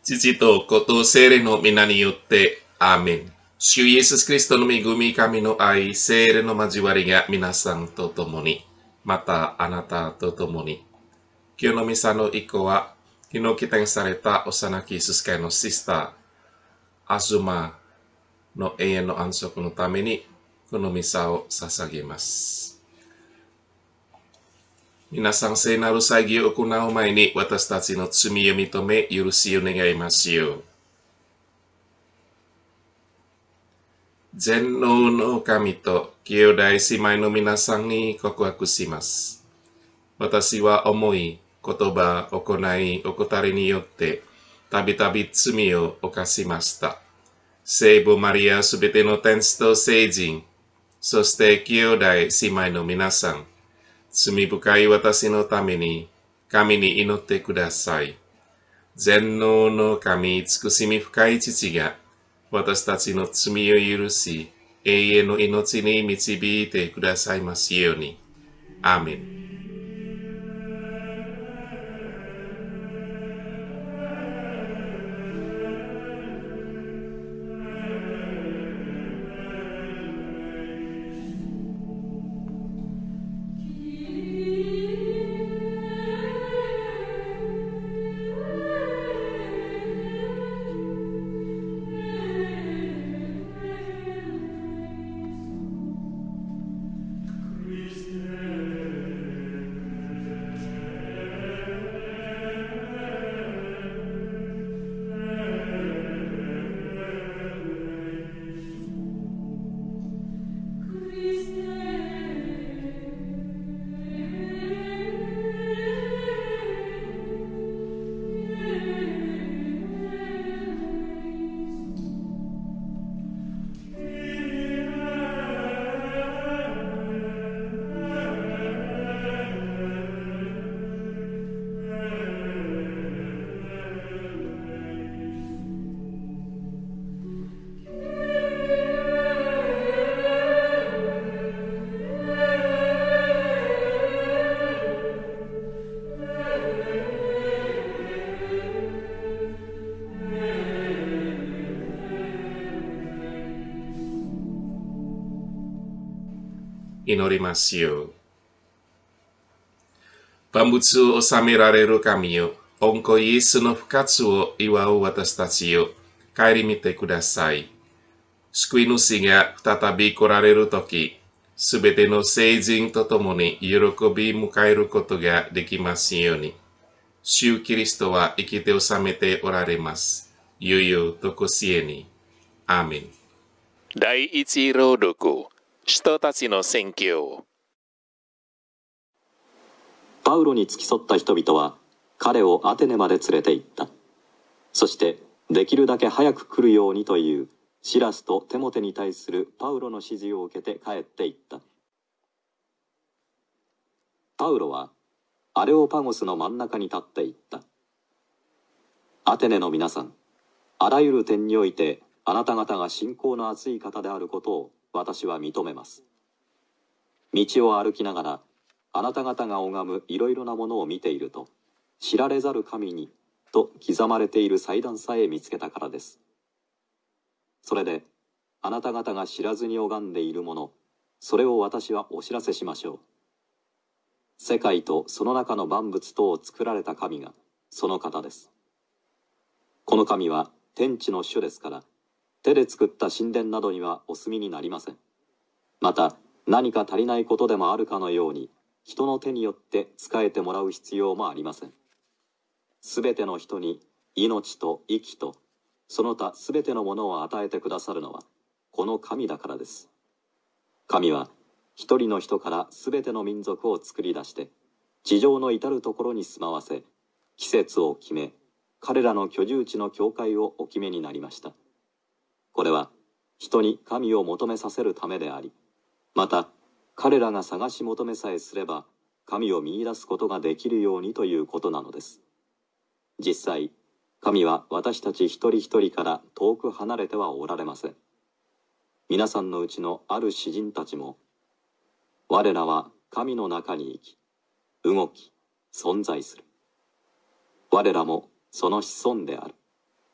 父と子と聖霊の皆によって、アーメン。主イエス・キリストの恵み、神の愛、聖霊の交わりが皆さんと共に、またあなたと共に。今日のミサの一個は、昨日期待された幼きイエス会のシスター、アズマの永遠の安息のために、このミサを捧げます。皆さん、聖なる祭儀を行う前に、私たちの罪を認め、許しを願いますよう。全能の神と兄弟姉妹の皆さんに告白します。私は思い、言葉、行い、怠りによって、たびたび罪を犯しました。聖母マリアすべての天使と聖人、そして兄弟姉妹の皆さん、罪深い私のために、神に祈ってください。全能の神、慈しみ深い父が、私たちの罪を許し、永遠の命に導いてくださいますように。アーメン。祈りますよ。万物を治められる神よ、御子イエスの復活を祝う私たちよ、顧みてください。救い主が再び来られるとき、すべての聖人と共に喜び迎えることができますように。主キリストは生きて治めておられます。ゆゆとこしえに。アーメン。 第一朗読、人たちの宣教。 パウロに付き添った人々は彼をアテネまで連れて行った。そしてできるだけ早く来るようにというシラスとテモテに対するパウロの指示を受けて帰っていった。パウロはアレオパゴスの真ん中に立っていった。アテネの皆さん、あらゆる点においてあなた方が信仰の厚い方であることを私は認めます。道を歩きながらあなた方が拝むいろいろなものを見ていると、知られざる神にと刻まれている祭壇さえ見つけたからです。それであなた方が知らずに拝んでいるもの、それを私はお知らせしましょう。世界とその中の万物とを作られた神がその方です。この神は天地の主ですから、手で作った神殿などにはお住みになりません。また何か足りないことでもあるかのように、人の手によって仕えてもらう必要もありません。すべての人に命と息とその他すべてのものを与えてくださるのはこの神だからです。神は一人の人からすべての民族を作り出して地上の至るところに住まわせ、季節を決め、彼らの居住地の境界をお決めになりました。これは人に神を求めさせるためであり、また彼らが探し求めさえすれば神を見出すことができるようにということなのです。実際、神は私たち一人一人から遠く離れてはおられません。皆さんのうちのある詩人たちも、我らは神の中に生き、動き、存在する。我らもその子孫である。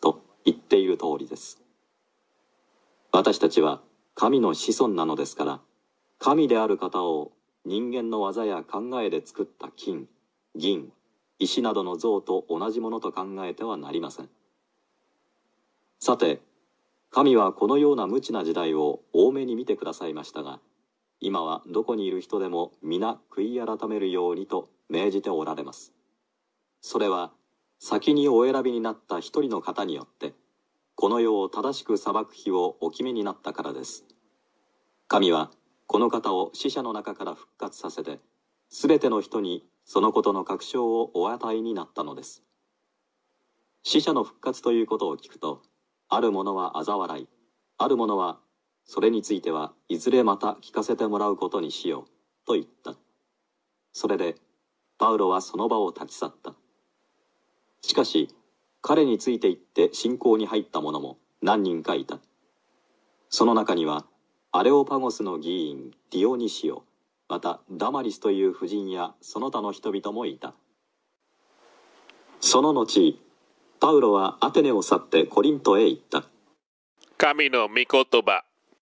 言っている通りです。私たちは神の子孫なのですから、神である方を人間の技や考えで作った金、銀、石などの像と同じものと考えてはなりません。さて、神はこのような無知な時代を大目に見てくださいましたが、今はどこにいる人でも皆悔い改めるようにと命じておられます。それは先にお選びになった一人の方によってこの世を正しく裁く日をお決めになったからです。神はこの方を死者の中から復活させて、すべての人にそのことの確証をお与えになったのです。死者の復活ということを聞くと、ある者は嘲笑い、ある者はそれについてはいずれまた聞かせてもらうことにしようと言った。それでパウロはその場を立ち去った。しかし彼について行って信仰に入った者も何人かいた。その中にはアレオパゴスの議員ディオニシオ、またダマリスという婦人やその他の人々もいた。その後、パウロはアテネを去ってコリントへ行った。 神の御言葉。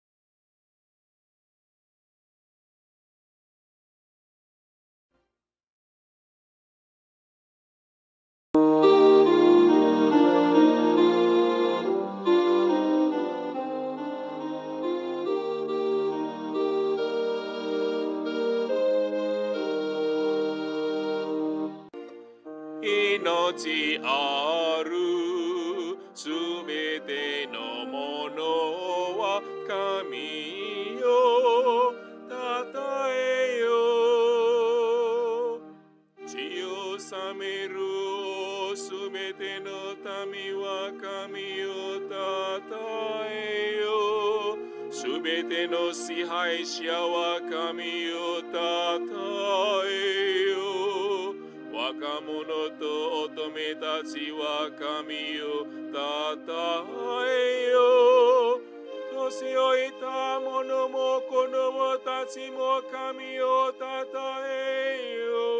命あるすべてのものは神よたたえよ。血を治めるすべての民は神をたたえよ。すべての支配者は神をたたえよ。若者と乙女たちは神をたたえよ。年老いた者も子供たちも神をたたえ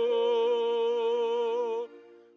よ。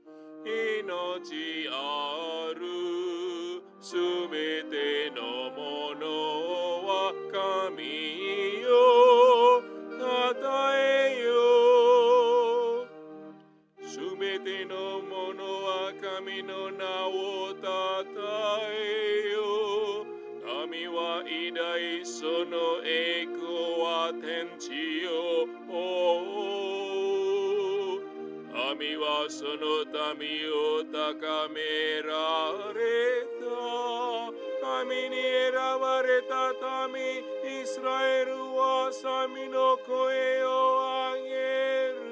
命あるすべてのものは神よたたえよ。すべてのものは神の名をたたえよ。神は偉大、その栄光は天地を覆う。神はその民を高められた。神に選ばれた民イスラエルは神の声を上げる。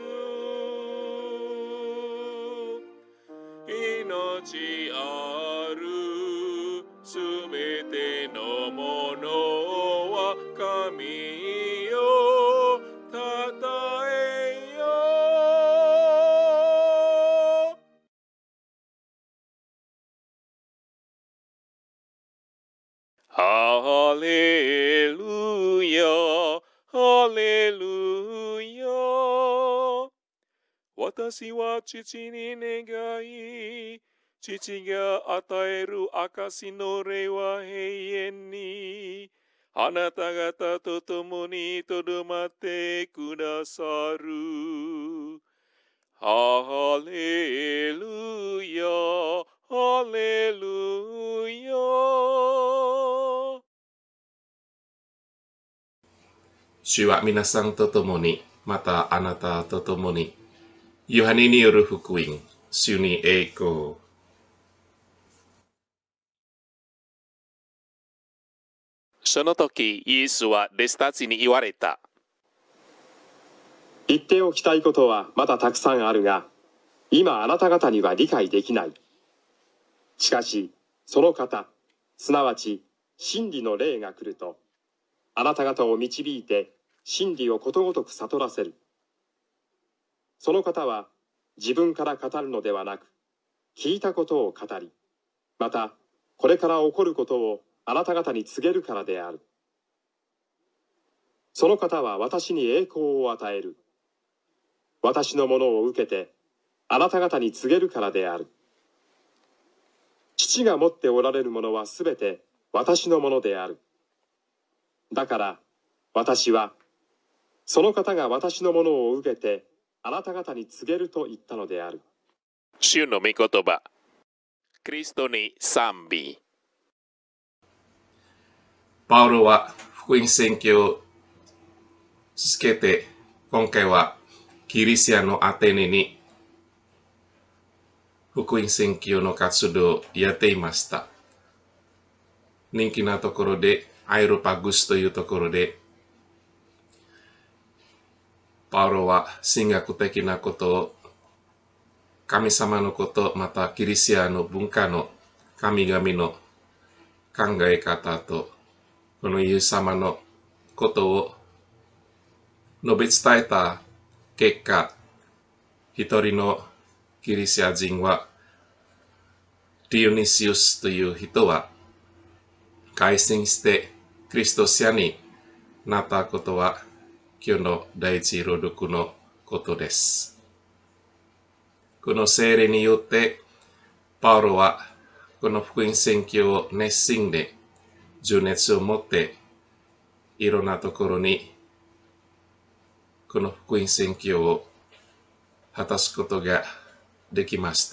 命あるすべてのものは神よたたえよ。ハレルヤハレルヤ。私は父に願い、父が与える証の霊は永遠にあなた方と共にとどまってくださる。ハレルヤハレルヤ。 主は皆さんと共に、またあなたと共に、ヨハネによる福音、主に栄光。 その時、イエスは弟子たちに言われた。 言っておきたいことはまだたくさんあるが、今あなた方には理解できない。しかし、その方、すなわち真理の霊が来ると、あなた方を導いて真理をことごとく悟らせる。その方は自分から語るのではなく、聞いたことを語り、またこれから起こることをあなた方に告げるからである。その方は私に栄光を与える。私のものを受けてあなた方に告げるからである。父父が持っておられるものはすべて私のものである。だから私は、その方が私のものを受けてあなた方に告げると言ったのである。 主の御言葉。キリストに賛美。 パウロは福音宣教を続けて、今回はギリシアのアテネに福音宣教の活動をやっていました。人気なところで、アイロパグスというところで、パウロは神学的なことを、神様のこと、またギリシアの文化の神々の考え方と、このイエス様のことを述べ伝えた結果、一人のギリシア人は、ディオニシウスという人は、改心してクリスト者になったことは、今日の第一朗読のことです。この聖霊によって、パウロはこの福音宣教を熱心で、情熱を持って、いろんなところに、この福音宣教を果たすことができました。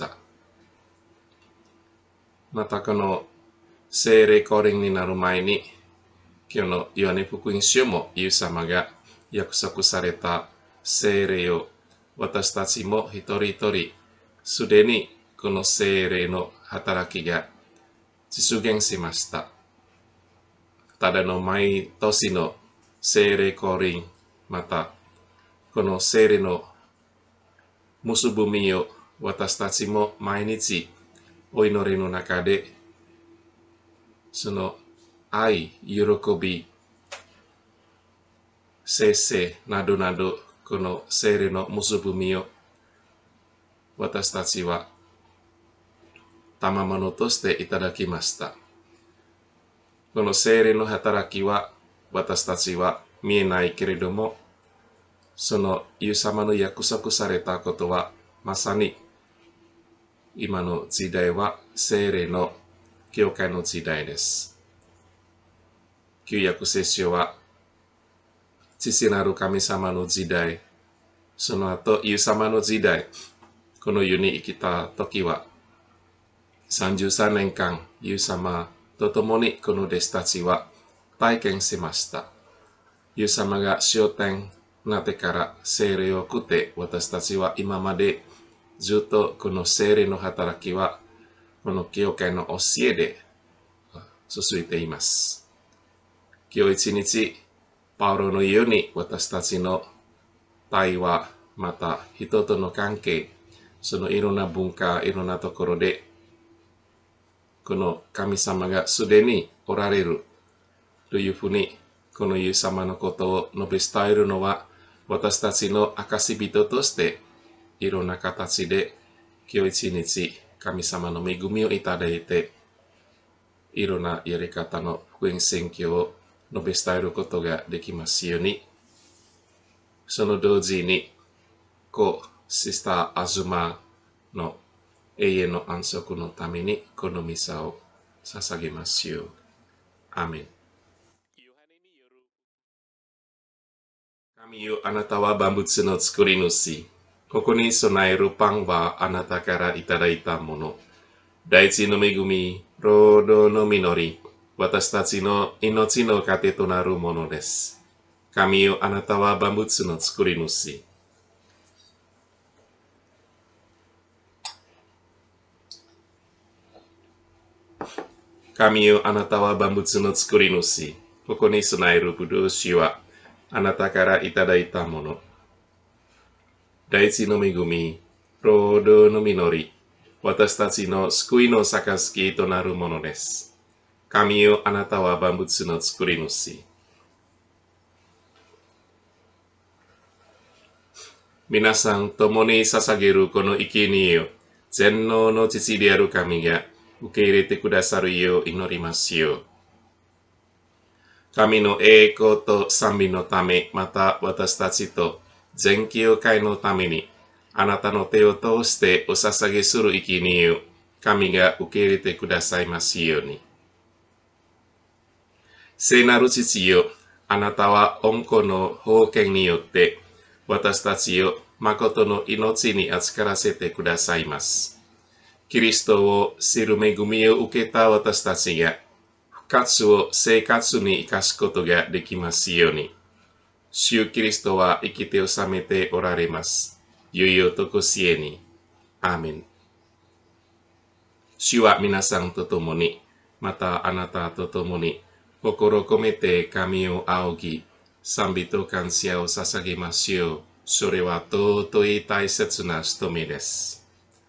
またこの聖霊降臨になる前に、今日のヨハネ福音書もイエス様が約束された聖霊を私たちも一人一人、すでにこの聖霊の働きが実現しました。ただの毎年の聖霊降臨、またこの聖霊の結ぶみを私たちも毎日お祈りの中で、その愛、喜び、聖々などなど、この聖霊の結ぶみを私たちは賜物としていただきました。この聖霊の働きは私たちは見えないけれども、そのイエス様の約束されたことはまさに今の時代は聖霊の教会の時代です。旧約聖書は父なる神様の時代、その後イエス様の時代、この世に生きた時は33年間イエス様と共にこの弟子たちは体験しました。イエス様が昇天なってから聖霊を送って私たちは今までずっとこの聖霊の働きはこの教会の教えで続いています。今日一日パウロのように私たちの対話、また人との関係、そのいろんな文化、いろんなところでこの神様がすでにおられるというふうにこのイエス様のことを述べ伝えるのは私たちの証人としていろんな形で今日一日神様の恵みをいただいていろんなやり方の福音宣教を述べ伝えることができますように、その同時にシスターアズマの永遠の安息のためにこのミサを捧げますよう。アーメン。神よ、あなたは万物の作り主。ここに備えるパンはあなたからいただいたもの。大地の恵み、労働の実り、私たちの命の糧となるものです。神よ、あなたは万物の作り主。神よ、あなたは万物の作り主。ここに備えるブドウ酒はあなたからいただいたもの。大地の恵み、労働の実り、私たちの救いの杯となるものです。神よ、あなたは万物の作り主。皆さん共に捧げるこの生贄を全能の父である神が受け入れてくださるよう祈りますよう。神の栄光と賛美のため、また私たちと全教会のために、あなたの手を通してお捧げする生贄を神が受け入れてくださいますように。聖なる父よ、あなたは御子の宝剣によって私たちを誠の命に預からせてくださいます。キリストを知る恵みを受けた私たちが復活を生活に生かすことができますように。主キリストは生きて治めておられます。よいよとこしえに。アーメン。主は皆さんと共に、またあなたと共に、心込めて神を仰ぎ、賛美と感謝を捧げましょう。それは尊い大切な務めです。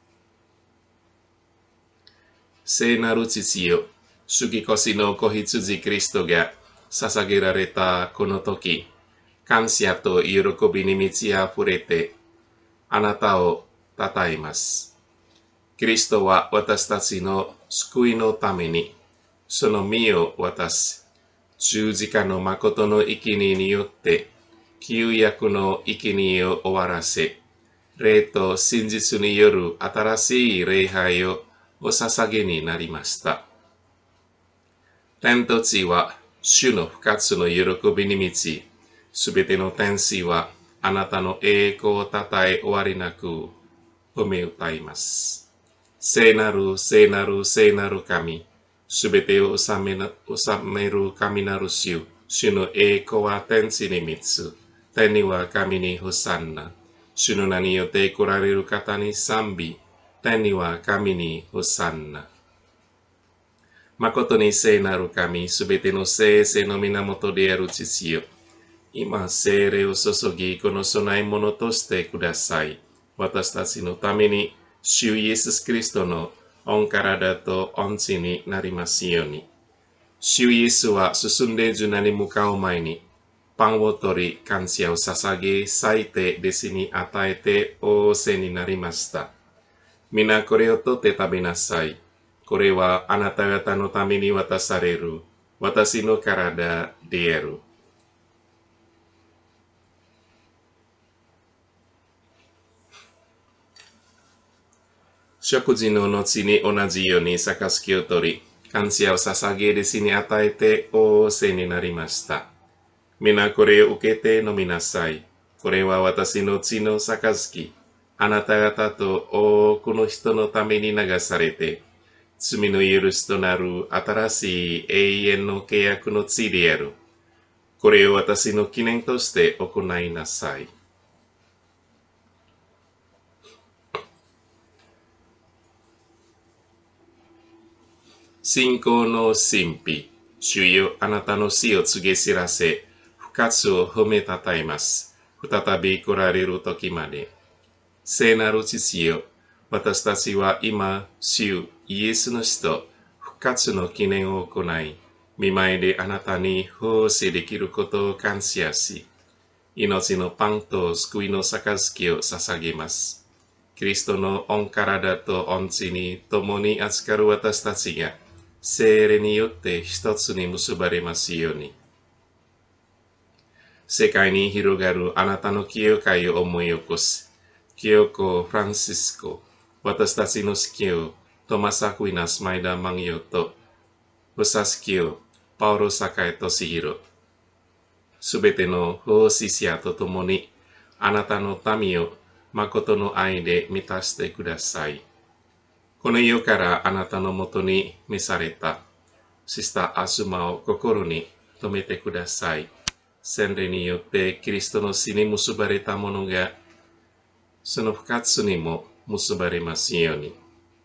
聖なる父よ、主義越の子羊キリストが捧げられたこの時、感謝と喜びに満ち溢れて、あなたを称えます。キリストは私たちの救いのために、その身を渡し、十字架の誠の生贄によって、旧約の生贄を終わらせ、霊と真実による新しい礼拝をお捧げになりました。天と地は主の復活の喜びに満ち、すべての天使はあなたの栄光をたたえ終わりなく褒め歌います。聖なる聖なる聖なる神、すべてを治める神なる主、主の栄光は天地に満つ。天には神にホサンナ。主の名によって来られる方に賛美。天には神にホサンナ。誠に聖なる神、すべての聖性の源である父よ。今、聖霊を注ぎ、この供え物としてください。私たちのために、主イエス・キリストの御体と御血になりますように。主イエスは進んで受難に向かう前に、パンを取り、感謝を捧げ、裂いて弟子に与えて仰せになりました。皆これを取って食べなさい。これはあなた方のために渡される私の体である。食事の後に同じように杯を取り、感謝を捧げ弟子に与えて仰せになりました。皆これを受けて飲みなさい。これは私の血の杯。あなた方と多くの人のために流されて、罪の許しとなる新しい永遠の契約の血である。これを私の記念として行いなさい。信仰の神秘、主よあなたの死を告げ知らせ、復活を褒めたたえます。再び来られる時まで。聖なる父よ、私たちは今、主イエスの死と復活の記念を行い、見舞いであなたに奉仕できることを感謝し、命のパンと救いの杯を捧げます。キリストの御体と御血に共に預かる私たちが、聖霊によって一つに結ばれますように。世界に広がるあなたの清会を思い起こす。清子フランシスコ、私たちの司教、トマス・アクイナス・マイダ・マンヨと、武蔵教、パウロ・サカエ・トシヒロ、すべての奉仕者と共に、あなたの民を誠の愛で満たしてください。この世からあなたのもとに召されたシスター・アスマを心に留めてください。洗礼によってキリストの死に結ばれたものが、その復活にも結ばれますように。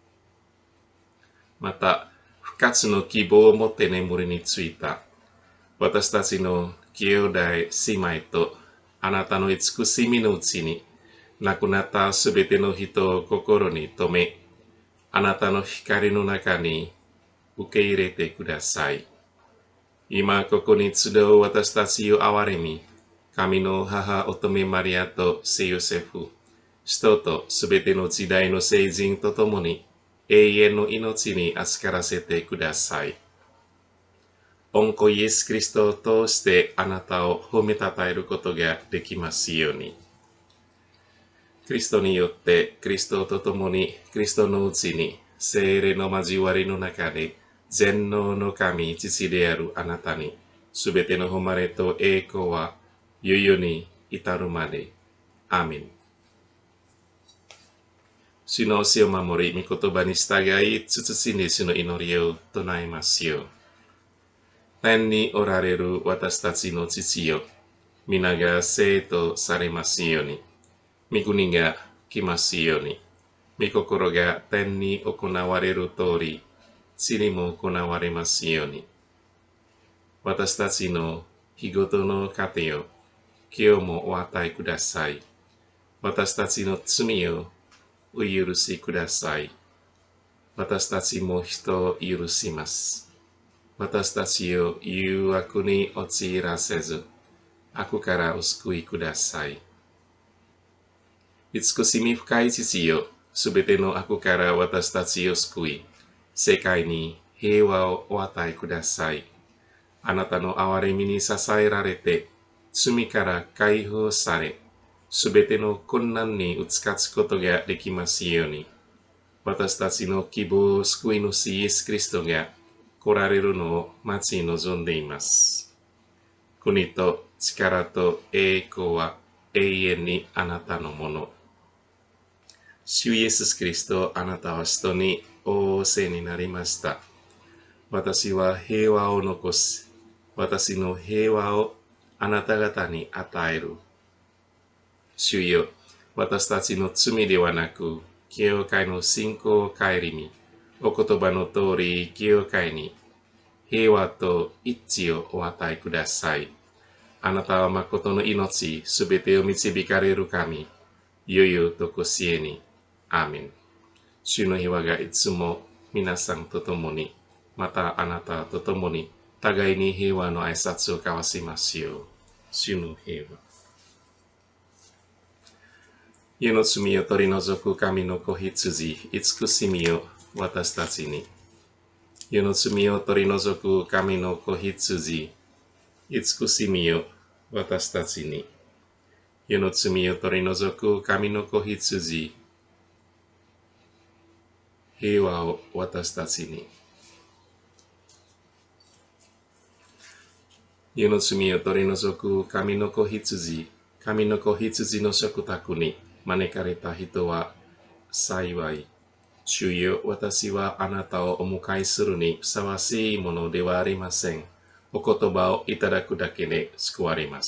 また、復活の希望を持って眠りについた私たちの兄弟姉妹とあなたの慈しみのうちに亡くなったすべての人を心に留め、あなたの光の中に受け入れてください。今ここに集う私たちを憐れみ、神の母乙女マリアと聖ヨセフ、使徒とすべての時代の聖人と共に永遠の命に預からせてください。御子イエス・キリストを通してあなたを褒めたたえることができますように。キリストによって、キリストと共に、キリストのうちに、 精霊の交わりの中で、全能の神、父であるあなたに、すべての誉れと栄光は、世々に至るまで。アーメン。主の教えを守り、御言葉に従い、慎んで主の祈りを唱えますよう。天におられる私たちの父よ、皆が聖とされますように、御国が来ますように、御心が天に行われる通り、地にも行われますように。私たちの日ごとの糧を今日もお与えください。私たちの罪をお許しください。私たちも人を許します。私たちを誘惑に陥らせず、悪からお救いください。慈しみ深い父よ、すべての悪から私たちを救い、世界に平和をお与えください。あなたの憐れみに支えられて、罪から解放され、すべての困難に打ち勝つことができますように、私たちの希望、救い主イエス・キリストが来られるのを待ち望んでいます。国と力と栄光は永遠にあなたのもの。主イエス・キリスト、あなたは人に仰せになりました。私は平和を残す。私の平和をあなた方に与える。主よ、私たちの罪ではなく、教会の信仰を顧み、お言葉の通り、教会に平和と一致をお与えください。あなたは誠の命、すべてを導かれる神、よよとこしえに。アーメン。主の平和がいつも皆さんと共に、またあなたと共に、互いに平和の挨拶を交わしますよう。主の平和。世の罪を取り除く神の子羊、慈しみを私たちに。世の罪を取り除く神の子羊、慈しみを私たちに。世の罪を取り除く神の子羊、平和を私たちに。世の罪を取り除く神の子羊、神の子羊の食卓に招かれた人は幸い。主よ、私はあなたをお迎えするにふさわしいものではありません。お言葉をいただくだけで救われます。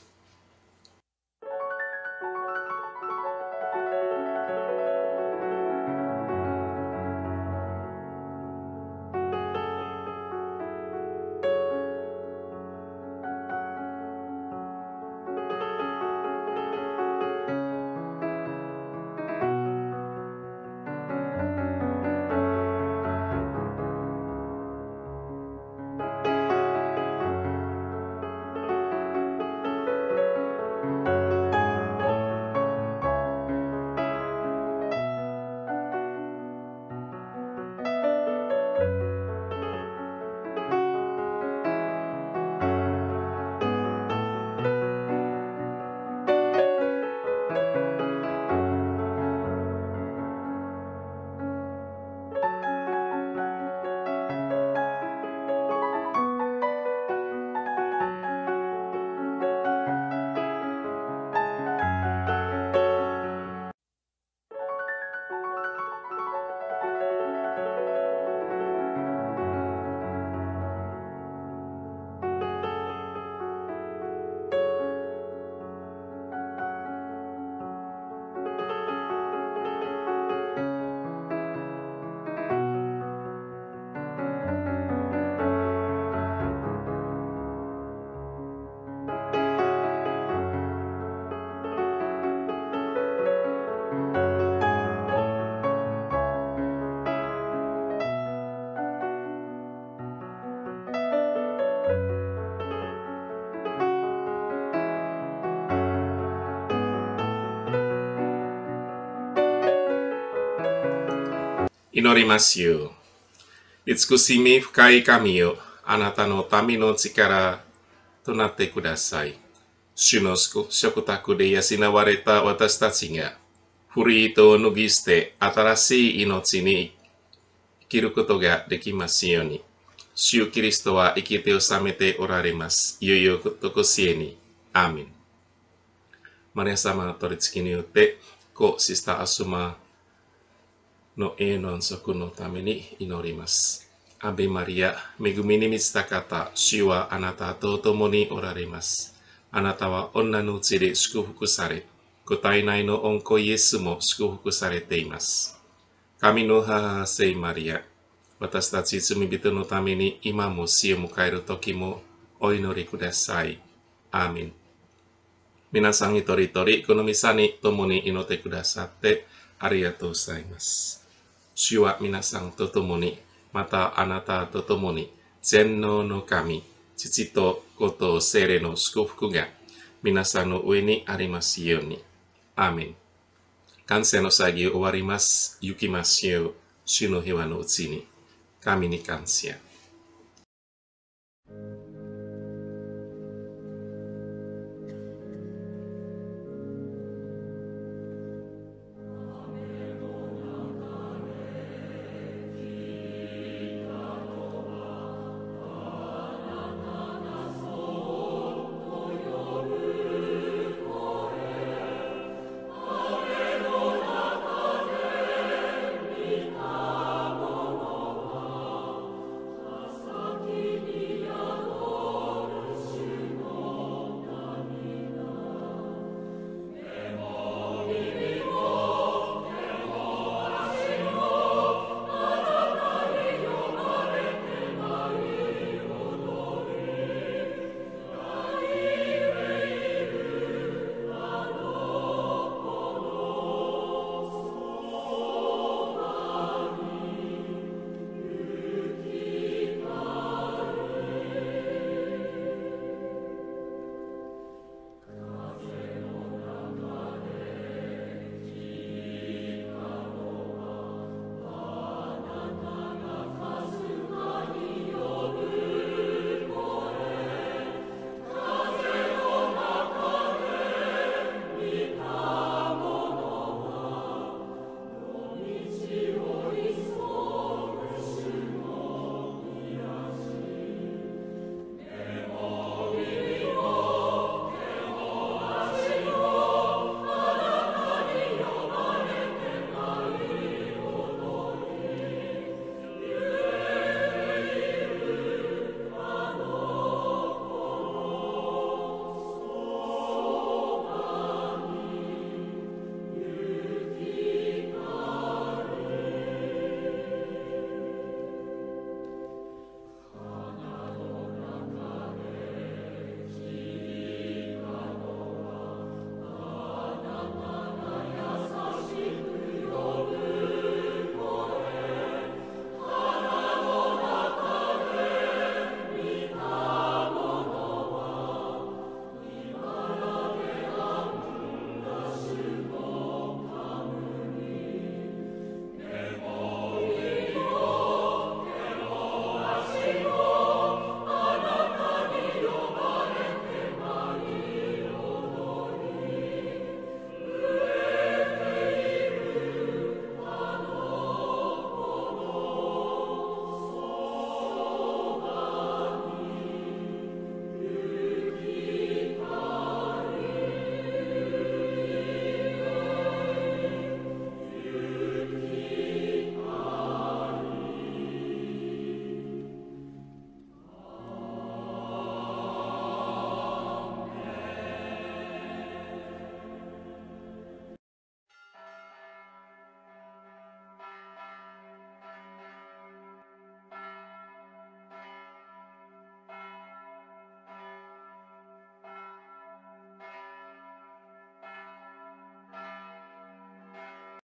祈りますよ。慈しみ深い神よ、あなたの民の力となってください。主の食卓で養われた私たちが、古い糸を脱ぎ捨て、新しい命に着ることができますように。主キリストは生きて治めておられます。いよいよとこしえに。アーメン。マリア様の取り付きによって、シスターアスマの永遠の安息のために祈ります。アベマリア、恵みに満ちた方、主はあなたと共におられます。あなたは女のうちで祝福され、ご体内の御子イエスも祝福されています。神の母聖マリア、私たち罪人のために今も死を迎える時もお祈りください。アーメン。皆さん一人一人このミサに共に祈ってくださってありがとうございます。主は皆さんと共に、またあなたと共に、全能の神、父と子と聖霊の祝福が皆さんの上にありますように。アーメン。感謝の祭儀終わります。行きましょう。主の平和のうちに。神に感謝。